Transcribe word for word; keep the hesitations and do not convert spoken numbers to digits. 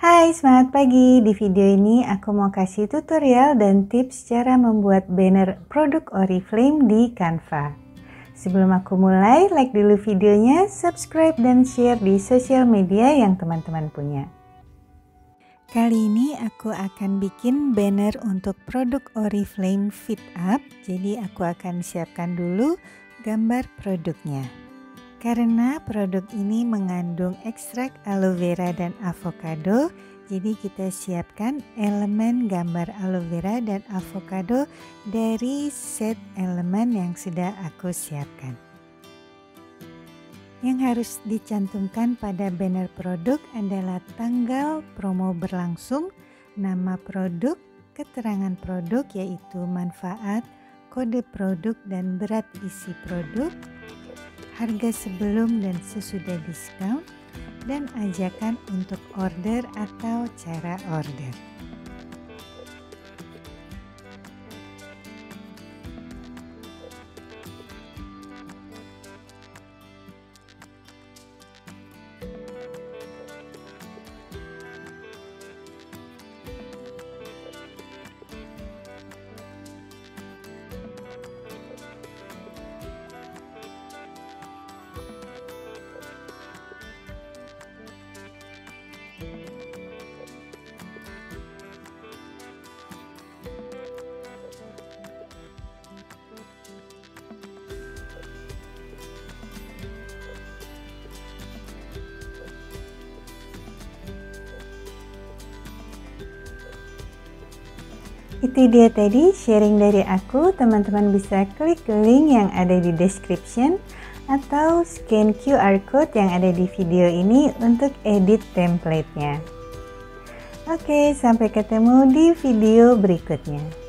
Hai, semangat pagi. Di video ini aku mau kasih tutorial dan tips cara membuat banner produk Oriflame di Canva. Sebelum aku mulai, like dulu videonya, subscribe dan share di sosial media yang teman-teman punya. Kali ini aku akan bikin banner untuk produk Oriflame Fit Up. Jadi aku akan siapkan dulu gambar produknya. Karena produk ini mengandung ekstrak aloe vera dan avocado, jadi kita siapkan elemen gambar aloe vera dan avocado dari set elemen yang sudah aku siapkan. Yang harus dicantumkan pada banner produk adalah tanggal promo berlangsung, nama produk, keterangan produk yaitu manfaat, kode produk dan berat isi produk, harga sebelum dan sesudah diskon, dan ajakan untuk order atau cara order. Itu dia tadi sharing dari aku, teman-teman bisa klik link yang ada di description atau scan Q R code yang ada di video ini untuk edit template-nya. Oke, sampai ketemu di video berikutnya.